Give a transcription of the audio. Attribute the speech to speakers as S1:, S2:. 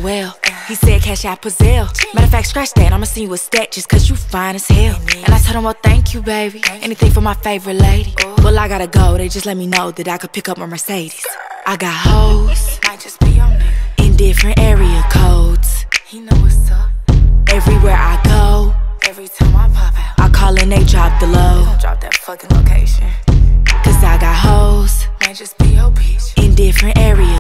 S1: LOL. He said cash out Pazelle. Matter of fact, scratch that, I'ma send you a stat just cause you fine as hell. And I told him, well, thank you, baby. Anything for my favorite lady. Well, I gotta go, they just let me know that I could pick up my Mercedes. I got hoes,
S2: Might just be your nigga.
S1: in different area codes.
S2: He know what's up.
S1: Everywhere I go,
S2: Every time I pop out,
S1: I call and they drop the low.
S2: don't drop that fucking location.
S1: Cause I got hoes
S2: Might just be your bitch.
S1: in different areas.